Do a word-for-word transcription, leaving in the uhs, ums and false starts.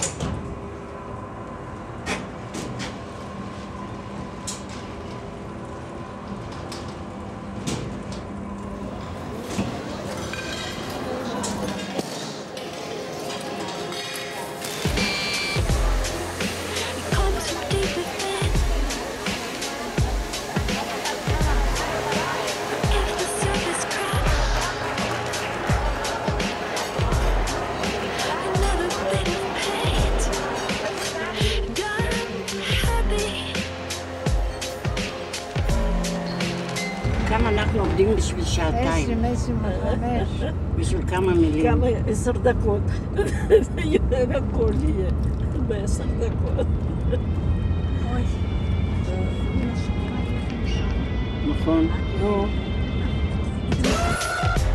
כמה אנחנו עובדים בשביל שעתיים? עשרים, עשרים וחמש. בשביל כמה מילים? כמה? עשר דקות. הכל יהיה. בעשר דקות. אוי. נכון. נו.